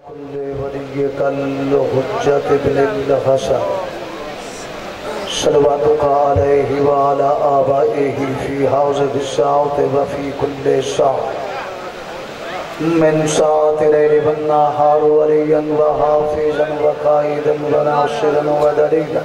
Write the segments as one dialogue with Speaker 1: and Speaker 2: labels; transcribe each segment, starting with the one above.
Speaker 1: كل ولي كالحجة ابن الحسن صلواتك عليه وعلى آبائه في هذه الساعة وفي كل ساعة من ساعة الليل والنهار وليا وحافظا وقائدا وناصرا ودليلا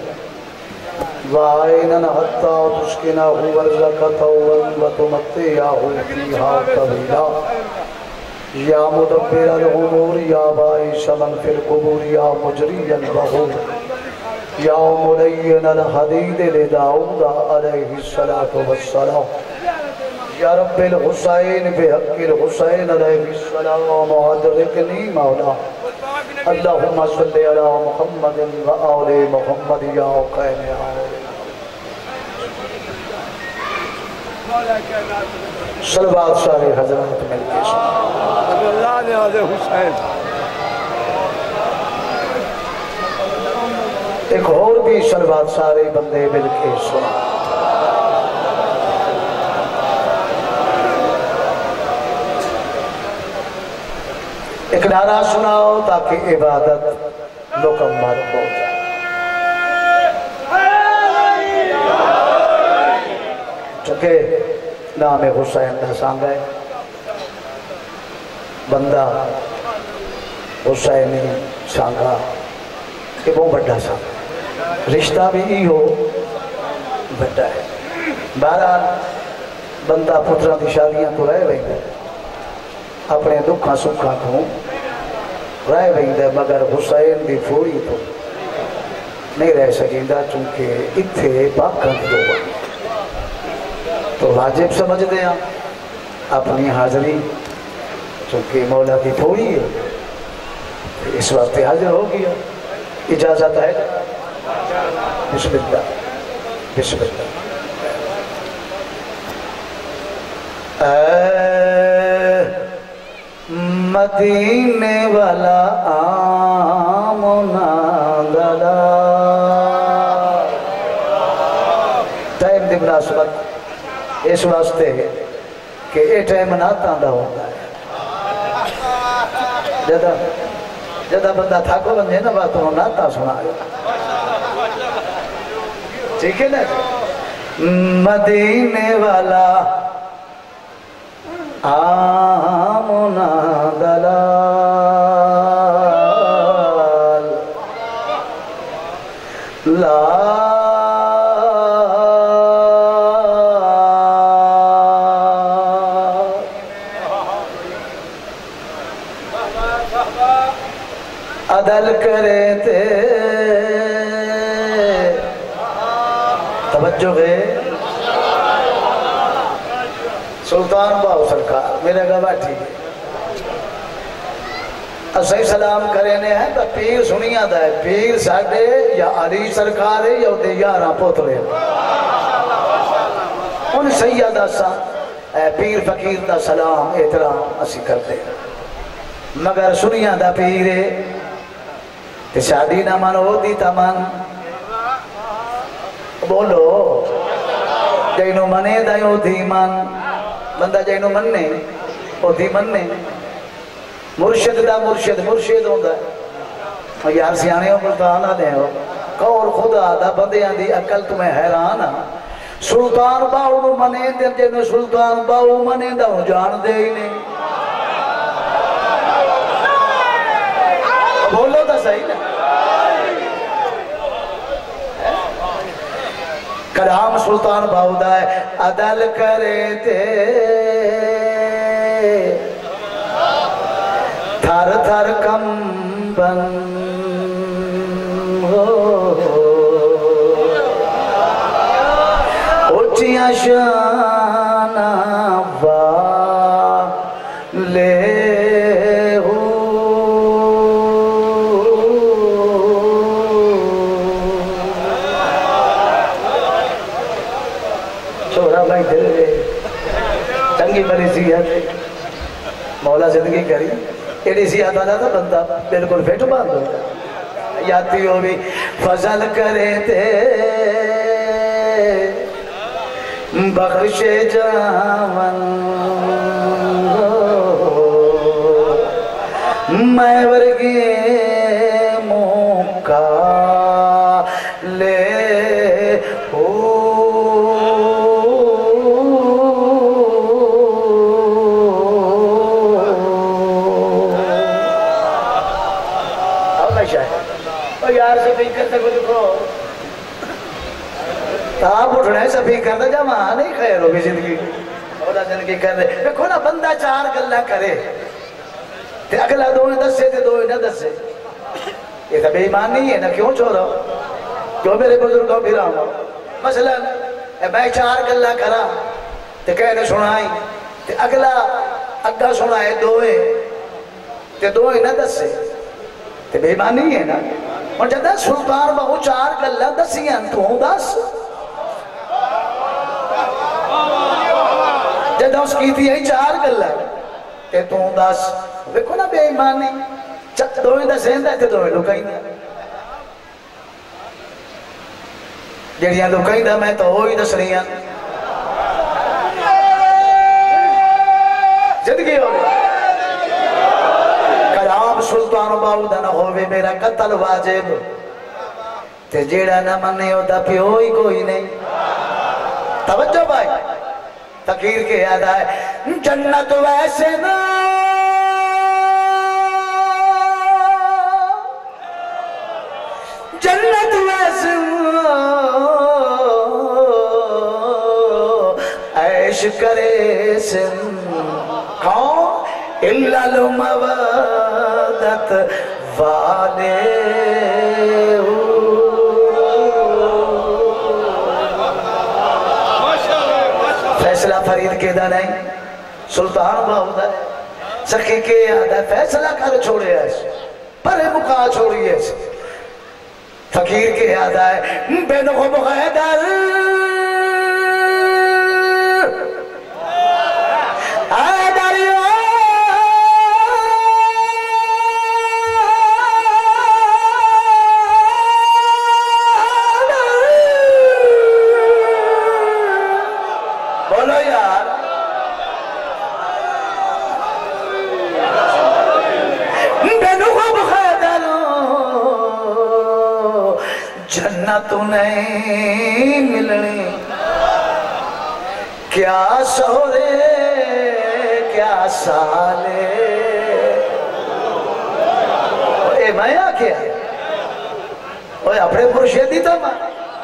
Speaker 1: وعينا حتى تسكنه ورزقته وتمتعه فيها طويلا یا مدبر الامور یا باعث من فی القبور یا مجری البحور یا ملین الحدید لداؤد علیہ السلام یا رب الحسین بحق الحسین علیہ السلام ادرکنی مولا اللہم صلی علی محمد و آل محمد یا قیم صلوات سارے حضرات مل کے
Speaker 2: اللہ نے حضرت حسین
Speaker 1: ایک اور بھی صلوات سارے بندے مل کے سنا ایک نعرہ سناؤ تاکہ عبادت مکمل ہو جائے چونکہ نام حسین نہ سانگ ہے بندہ حسین سانگا کہ وہ بڑا سانگا رشتہ بھی ہی ہو بڑا ہے بہرحال بندہ پترہ دی شادیاں تو رہ بہن اپنے دکھاں سکھاں کو رہ بہن مگر حسین دی پھوڑی تو نہیں رہ سکیندہ چونکہ اتھے باقند دو تو واجب سمجھ دیں اپنی حاضری چونکہ مولا کی تھوڑی ہے اس وقت حاضر ہو گیا اجازت ہے بسم اللہ بسم اللہ اے مدینے والا آمنا دلا ٹائم دی مناسبت اس واسطے کہ یہ ٹائم ناتاں دا ہوتا ہے جدہ بندہ تھاکو بندے نا باتوں ناتا سنا ٹھیک ہے نا مدینے والا آمنا دلال لا عدل کرے تے توجہ ہے سلطان باؤ سرکار میرے گا بیٹھی اسے سلام کرینے ہیں تو پیر سنیا دا ہے پیر ساڑھے یا علی سرکار ہے یا دے یارہ پوترے ان سیدہ سا پیر فقیر دا سلام احترام اسی کرتے مگر سنیا دا پیر ہے کہ شادی نہ من ہو دی تمن بولو جینو منے دائیو دی من بندہ جینو مننے او دی مننے مرشد دا مرشد ہوندہ ہے یار سیانے ہو ملتانہ دے ہو کور خدا دا بندیاں دی عقل تمہیں حیران سلطان باؤ نو منے دے جینو سلطان باؤ منے دا ہوں جان دے ہی نہیں بولو تا صحیح نا کلام سلطان باؤدہ ہے عدل کرے تے تھر تھر کمبن اچھیاں شانہ والے چنگی بری صحت مولا زندگی کری ایڈی صحت آنا تھا بندہ بلکل فیٹ باندھ ہوتا یاتی ہو بھی فضل کرے تے بخش جاون میں ورگے موقع لے ہو یار سبھی کرتے کو دیکھو آپ اٹھنے سبھی کرتے جا وہاں نہیں خیر ہوگی زندگی اولا زندگی کر رہے دیکھو نا بندہ چار گلہ کرے تے اگلا دوئے دسے تے دوئے نہ دسے یہ تو بے ایمان نہیں ہے نا کیوں چھوڑا کیوں میرے بزرگوں پھر آؤں مثلا میں چار گلہ کرا تے کہنے سنائی تے اگلا اگا سنائے دوئے تے دوئے نہ دسے تے بے ایمان نہیں ہے نا اور جدہ سلطان بہو چار گلہ دسیاں تو دس جدہ اس کی تھی ہے چار گلہ تے تو دس ویکھو نا بے ایمانی دوئے دسیں دے تے دوئے لکائیں دے جڑیاں لکائیں دے میں تو ہوئی دس رہیاں زندگی ہو گئی کلام سلطان باؤدہ نہ ہوئے میرا قتل واجب تے جیڑا نہ مننے ہوتا پیوئی کوئی نہیں توجہ بھائی فقیر کے یاد آئے جنت ویسے نہ جنت ویسے عیش کرے سن کون اللہ المودت والے فیصلہ فرید کے دا نہیں سلطان باؤدہ سخی کے یاد ہے فیصلہ کر چھوڑے ایسے پرے مکا چھوڑی ایسے فقیر کے یاد آئے بین غب غیدر جنت نہیں ملنی کیا سہرے کیا سالے اے میں آکیا اوہ اپنے مرشدی تو ماں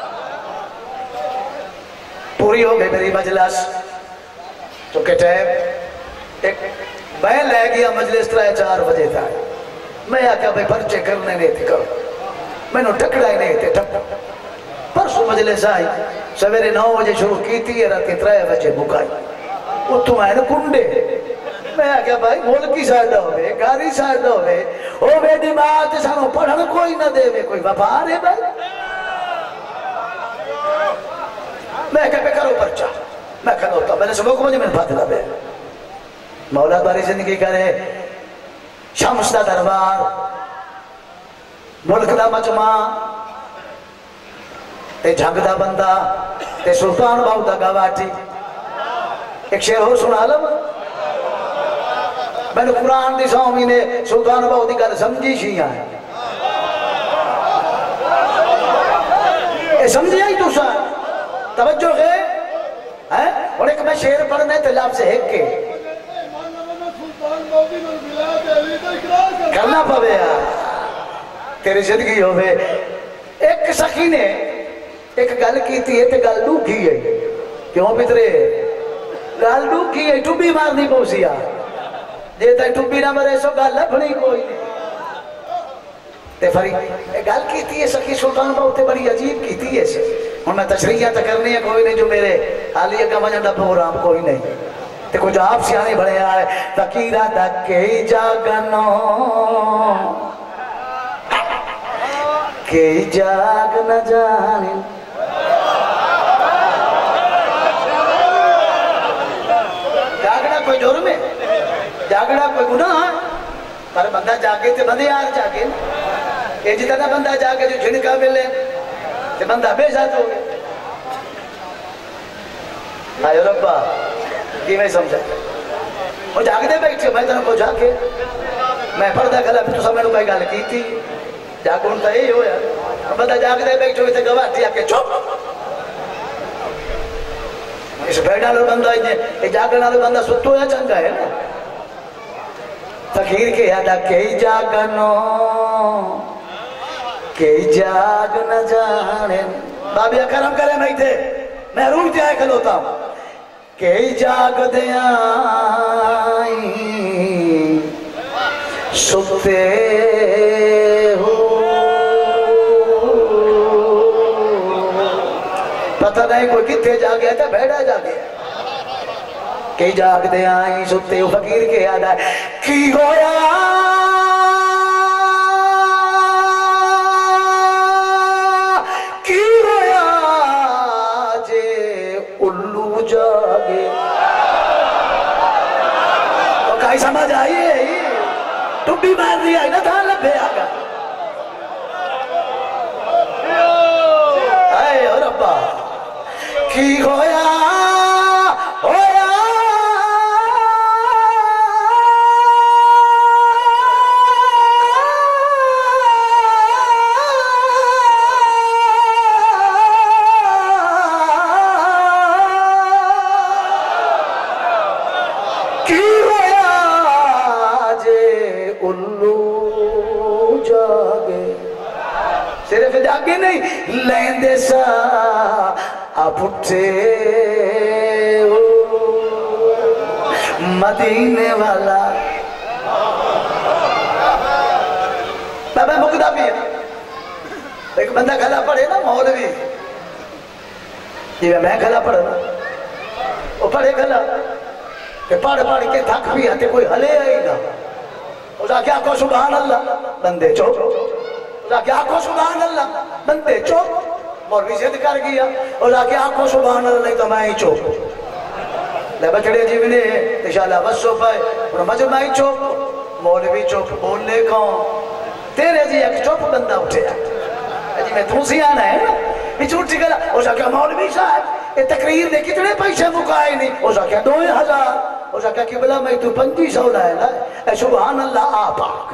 Speaker 1: پوری ہو گئی میری مجلس چونکہ ٹائم ایک میں لے گیا مجلس 4 بجے تھا میں آکیا بھئی پرچے کرنے نہیں تھے کرو میں نے ٹکڑا ہی نہیں تھے پرسو مجلس آئی سویرے 9 بجے شروع کی تھی رات 3 بجے مکائی وہ تو میں نے کنڈے میں آگیا بھائی ملکی سائڈا ہوئے گاری سائڈا ہوئے او بے دماغ سانو پڑھن کوئی نہ دے میں کوئی وفار ہے بھائی میں کہا کرو پرچا میں کہا ہوتا میں نے سبوں کو مجھے میں فاتحہ بے مولا باری زندگی کرے شمس دا دربار ملک دا مجمع تے جھنگ دا بندہ تے سلطان باؤدہ گواٹی ایک شعر ہو سنا لم میں نے قرآن دی سومی نے سلطان باؤدی کا سمجھی شیعہ ہے اے سمجھی آئی تو سا توجہ ہے اور ایک میں شعر پڑھنے تے لفظ ہے کہ کرنا پوے یار تیری زندگی ہوئے ایک سخی نے ایک گل کی تھی تے گل ڈوکی ہے کیوں پترے گل ڈوکی ہے ٹوبی مارنی پوسی آ جے تے ٹوبی نہ مرے سو گل لبنی کوئی نہیں تے فری گل کی تھی سخی سلطان باؤتے بڑی عجیب کی تھی ایسے اور میں تشریحہ تا کرنی ہے کوئی نہیں جو میرے حالیہ کا مجھے پروگرام کوئی نہیں تے کچھ آپ سیانے بڑے آئے فقیرہ دکے جاگنو کہ جاگ نہ جانے جاگنا کوئی جرم ہے جاگنا کوئی گناہ ہے پر بندہ جاگے تے بندے یار جاگے یہ جتنا بندہ جاگے جو جھنکا ملے تے بندہ بے ذات ہو گئے آئے ربا کی میں سمجھا وہ جاگ دے بیٹھے میں تنہوں کو جاگے میں پردہ کھلا پھر تو سب میں نے کوئی گل کی تھی جاگون تو یہی ہویا بندہ جاگ دے بیٹھو تے گواہ تھی آکے چپ اس بیٹھا لو بندہ یہ جاگنا لو بندہ ستو یا چنگا ہے نا فقیر کے یادا کئی جاگنو کئی جاگ نہ جانے بابیا کرم کرے میں تھے میں روح جائے کھلوتا ہوں کئی جاگ دے آئی سکتے ہو پتہ نہیں کوئی کتے جا گیا تھا بھیڑا جا گیا کئی جاگ دے آئی سکتے ہو فقیر کے یاد آئے کی ہویا کی ہویا جے الو جاگے تو کئی سمجھ آئیے تم بھی مار دیا ہے نا تھا لبے آگا اے اور ابا کی ہویا ہویا کی ہویا جے الو جاگے صرف جاگے نہیں لیندے سا آپ اٹھے مدینے والا بابا مقدہ بھی ہے ایک بندہ کھلا پڑھے نا مولوی یہ میں کھلا پڑھا نا وہ پڑھے کھلا کہ پڑھ پڑھ کے تھک بھی آتے کوئی ہلے آئی نا اسا کیا کو سبحان اللہ بندے چوک اسا کیا کو سبحان اللہ بندے چوک مولوی سے ذکر کیا اسا کیا کو سبحان اللہ نہیں تو میں ہی چوک لے بچڑے جی بنے انشاءاللہ بس سو پائے انہوں مجھے میں ہی چوک مولوی چوک بولنے کون تیرے جی ایک چوک بندہ اٹھے جی میں دوسری آنا ہے نا بھی چھوٹی گلا اسا کیا مولوی صاحب یہ تقریر نے کتنے پیسے مکائے نہیں اسا کیا 2000 اسا کیا قبلہ میں تو 2500 لائے لائے اے سبحان اللہ آپاک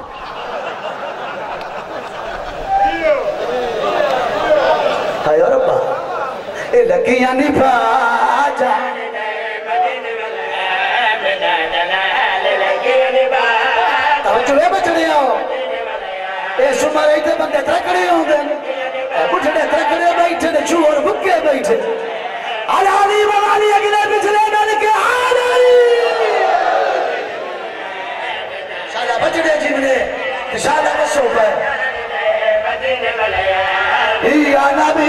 Speaker 1: ہائے اور ابا اے لگیاں نہیں پا جانے توجہ بچڑے آؤ اے سمر ایتے بندے ترکڑے ہوں گے بچھڑے ترکڑے بیٹھے نے چور بکے بیٹھے علالی والی اگلے بچھڑے میں کے علالی شالا بچڑے جمنے شالا بسو پہ یا نبی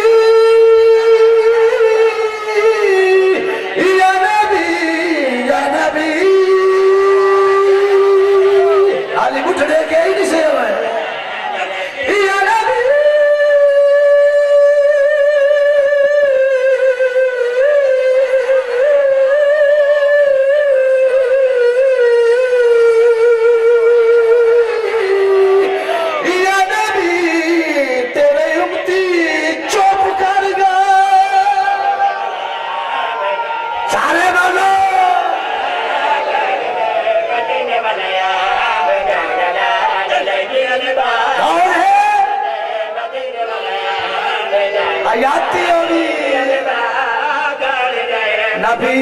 Speaker 1: یا نبی یا نبی علی بچڑے کے ہی نہیں سے ہوئے یا نبی آیاتی ہوئی نبی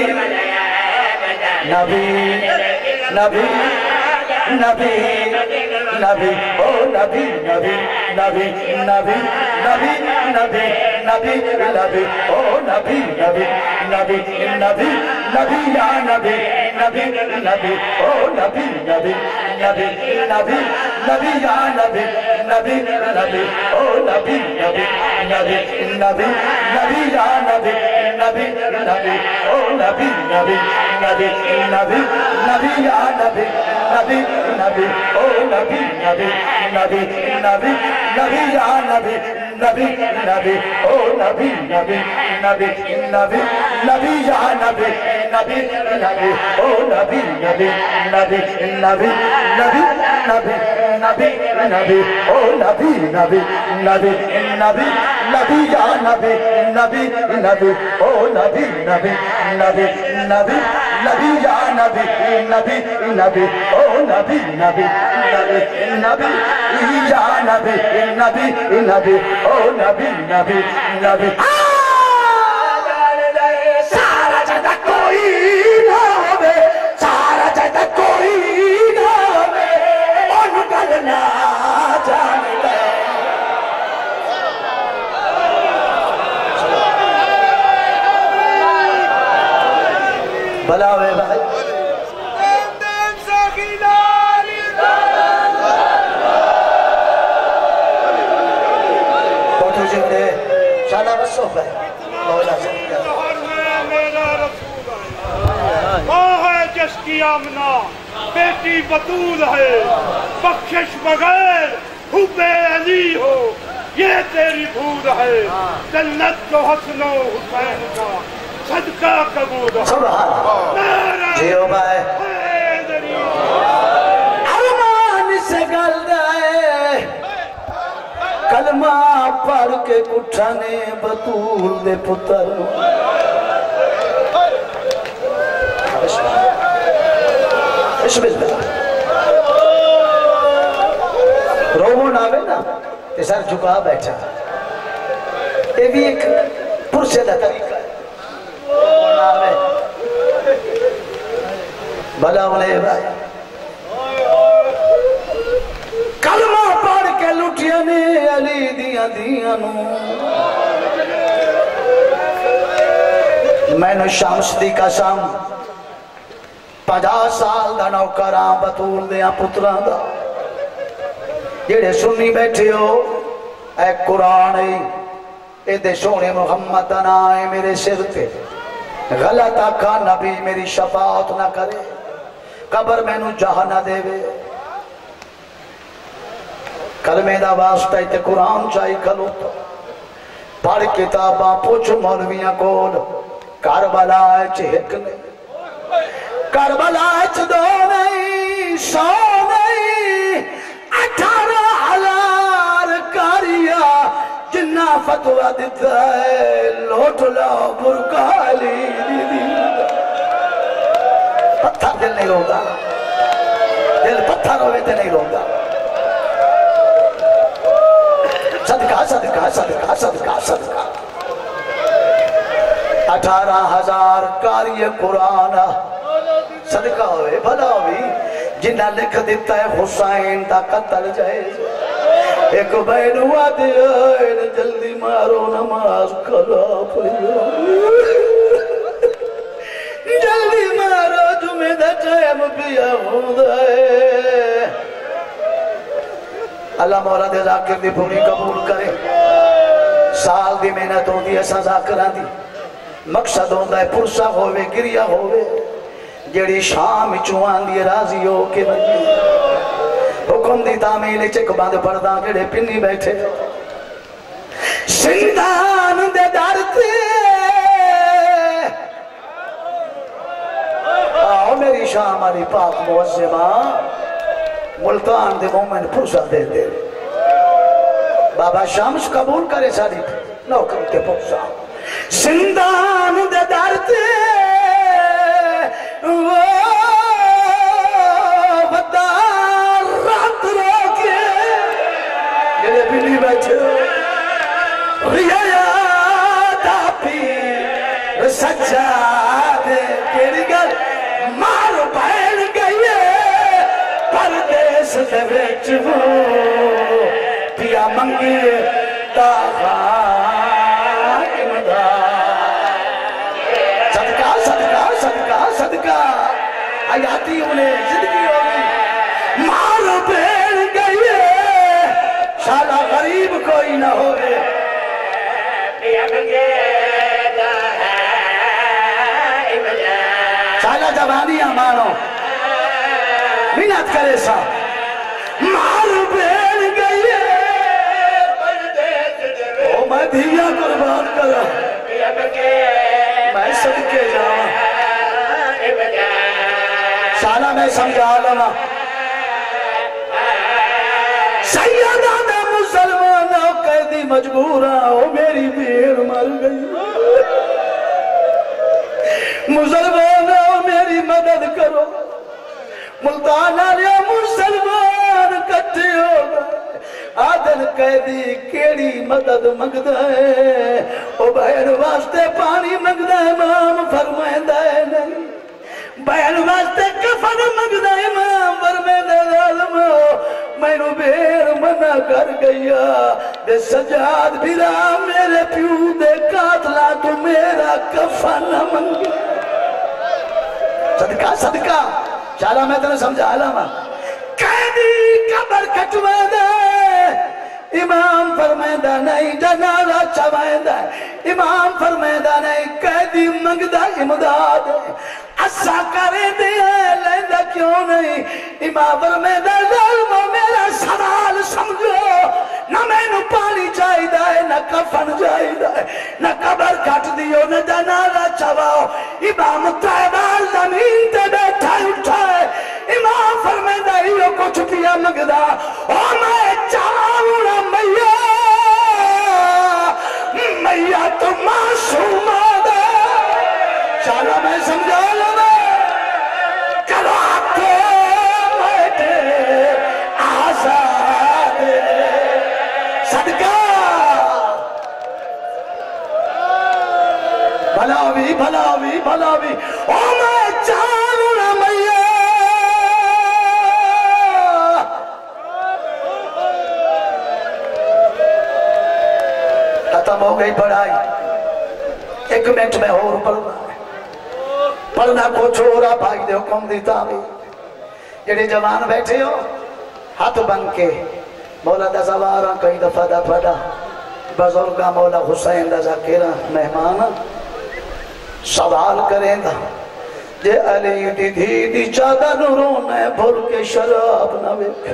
Speaker 1: نبی نبی نبی نبی او نبی نبی نبی نبی نبی نبی نبی نبی او نبی نبی نبی نبی نبی یا نبی نبی نبی او نبی نبی نبی نبی نبی یا نبی نبی نبی او نبی نبی نبی نبی نبی یا نبی نبی نبی او نبی نبی نبی نبی نبی یا نبی نبی نبی او نبی نبی نبی نبی نبی یا نبی نبی نبی او نبی نبی نبی نبی نبی یا نبی نبی نبی او نبی نبی نبی نبی نبی نبی نبی نبی او نبی نبی نبی نبی نبی یا نبی نبی نبی او نبی نبی نبی نبی نبی یا نبی نبی نبی او نبی نبی نبی نبی یا نبی نبی نبی او نبی نبی نبی سارا جدہ کوئی نہ ہوئے سارا جدہ کوئی نہ ہوئے ان گلنا جانتا بھلا ہوئے بھائی بہتو جنگے شادہ بسوف ہے مولا سے
Speaker 2: ماں ہے جس کی آمنہ بیٹی بطول ہے بخشش بغیر حب علی ہو یہ تیری بھول ہے جنت جو حسن و حسین کا صدقہ قبول ہے
Speaker 1: سبحان جیو بھائی ارمان سے گل دائے کلمہ پڑھ کے کٹھانے بطول دے پتر بسم اللہ رومون آوے نا تے سر جھکا بیٹھا یہ بھی ایک پرسیدہ طریقہ ہے رومون آوے بھلا انہیں بھائی کلمہ پڑھ کے لٹیا نے علی دیا دیا نو میں نے شمس دی قسم 50 سال دا نوکراں بطول دیاں پتراں دا جڑے سنی بیٹھے ہو اے قرآن اے دے سونے محمد دا نام ہے میرے سر پہ غلط آقا نبی میری شفاعت نہ کرے قبر میں نو جہاں نہ دے وے کلمے دا واسطہ تے قرآن چاہی کھلو تو پڑھ کتاباں پوچھ مولویاں کول کربلا چہک نے کربلا دو نہیں 100 نہیں 18,000 کاریا جنہ فتوہ دیتا ہے لوٹ لاؤ برکا علی پتھر دل نہیں روگا دل پتھر ہوئے تے نہیں روگا صدقہ صدقہ صدقہ صدقہ صدقہ 18,000 کاری قرآن صدقہ ہوئے بھلا ہوئی جنہ لکھ دیتا ہے حسین دا قتل جائز ایک بین وعدے جلدی مارو نماز کھلا پڑھو جلدی مارو تمہیں دا ٹائم پیا ہوتا ہے اللہ مولا دے ذاکر دی پوری قبول کرے سال دی محنت ہو دی ایسا ذاکران دی مقصد ہوتا ہے پرسا ہوئے گریا ہوئے جڑی شام چوان دی راضی ہو کے بجی حکم دی تعمیل چک باندھ پردہ جڑے پنی بیٹھے سندان دے دارتے آؤ میری شام علی پاک موزمہ ملتان دے مومن پرسا دے دے بابا شامس قبول کرے ساری نوکر کے پرسا سندان دے دارتے بدار رات روکے یہ بلی بیٹھے ریاض پیر سجاد کیڑی گل مار پہن گئی پردیس دے وچ ہو پیا منگے تاغا صدقہ آیاتی انہیں زندگی ہوگی مار پھیل گئی شالا غریب کوئی نہ ہوگے شالا جوانیاں مانو محنت کرے سا مار پھیل گئی او میں دھیا قربان کرا میں صدقے جاؤں شالا میں سمجھا لما سیدہ مسلمانوں قیدی مجبورہ ہو میری بھیڑ مر گئی مسلمانوں میری قیدی مدد کرو ملتان آلیا مسلمان کٹھے ہو گئے آدھن قیدی کیڑی مدد مگدہ ہے او بہن واسطے پانی مگدہ امام فرمائندہ ہے نہیں بہن واسطے کفن مگدہ امام فرمائندہ ظالم میں نو بیر منع کر گیا دے سجاد بھیرا میرے پیو دے قاتلہ تو میرا کفن منگے صدقہ صدقہ چالا میں تنہیں سمجھا لاما قیدی قبر کٹوے دے امام فرمائندہ نہیں جنازہ چوائندہ امام فرمائندہ نہیں قیدی منگدہ امداد اسا کرے دیا لیندہ کیوں نہیں امام فرمائندہ ظالمو میرا سوال سمجھو نہ میں نو پانی چاہیدہ ہے نہ کفن چاہیدہ ہے نہ قبر کٹ دیو نہ جنازہ چواؤ امام طیبار زمین تے بیٹھا اٹھائے امام فرمائندہ ہیو کچھ پیا مگدہ اور میں چاہوں نا میاں تو معصوم آدھے چالا میں سمجھا لگا کراتے بیٹھے آزاد صدقہ بھلاوی بھلاوی بھلاوی او میں چاہوں نا میاں ختم ہو گئی پڑھائی ایک منٹ میں اور پڑھنا کو چھوڑا بھائی دے حکم دی تعمیر جڑے جوان بیٹھے ہو ہاتھ بن کے مولا دا زوارا کئی دفعہ دا پڑھا بزرگا مولا حسین دا ذاکرہ مہمان سوال کریں دا جے علی دی دھی دی چادر رونے بھر کے شراب نہ ویکھ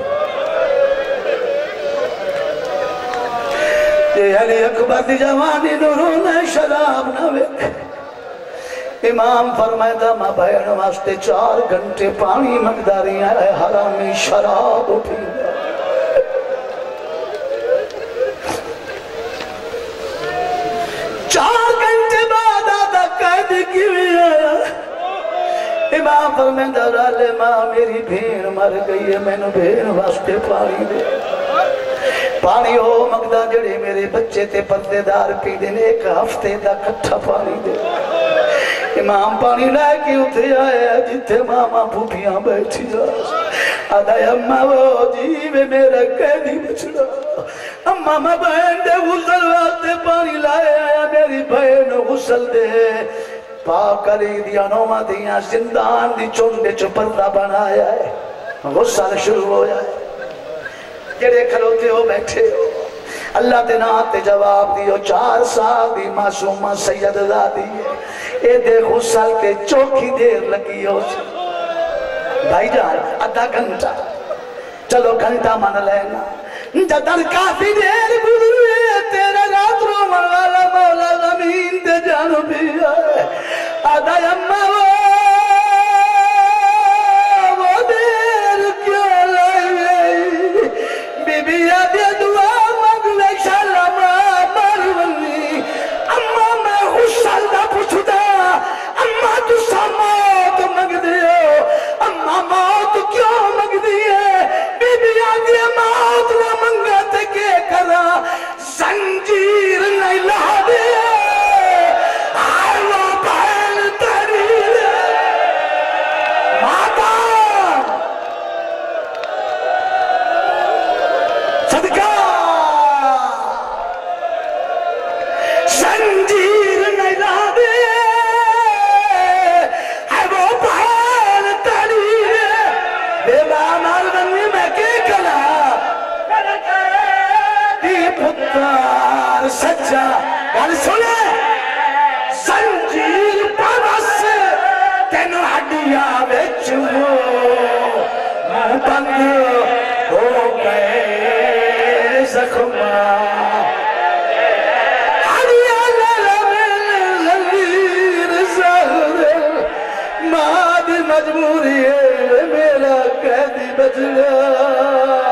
Speaker 1: جے علی اکبر دی جوانی رونے شراب نہ ویکھ امام فرمائدہ ماں بہن واسطے 4 گھنٹے پانی مقداری ہے حرامی شراب پیدا 4 گھنٹے بعد آدھا قید کیوئے آیا امام فرمائدہ رالے ماں میری بھین مر گئی ہے میں نے بھین واسطے پانی دے پانی ہو مقدہ جڑے میرے بچے تے پردے دار پی دن 1 ہفتے دا کٹھا پانی دے امام پانی لائے کے اتھے آیا جتے ماما بھوپیاں بیٹھی جا آدھا اممہ وہ جیوے میرا قیدی بچڑا اممہ بہن دے غسل واسطے پانی لائے آیا میری بہن غسل دے پاک علی دیا نومہ دیا زندان دی چونڈے چو پردہ بنایا ہے غسل شروع ہو جائے جڑے کھلوتے ہو بیٹھے ہو اللہ تے ناتے جواب دیو 4 سال دی معصومہ سید زادی ہے اے دے غسل کے چوکی دیر لگی ہو بھائی جان آدھا گھنٹہ چلو گھنٹہ من لینا جدر کافی دیر گزرے تیرے رات رو من والا مولا زمین دے جانو بھی آئے آدھا اممہ وہ دیر کیوں لائی بی بی آدھے دعا مگلے شالہ مرونی اممہ میں غسل دا پوچھتا اممہ تو سا موت مگ دیو اممہ موت کیوں مگ دیئے بی بی آدھے موت نہ منگت کے کرا زنجیر نہیں لہا دیئے آئے وہ بہن تحریر ماتا صدقہ زنجیر نہیں لہا دیئے آئے وہ بہن تحریر بے بامال بنی میں کے کلا پتر سچا گل سنے زنجیر پرس تینو ہڈیاں وچ منہ بند ہو گئے زخماں ہڈیاں للیر زہر ماں دی مجبوری ہے میرا قیدی بچڑا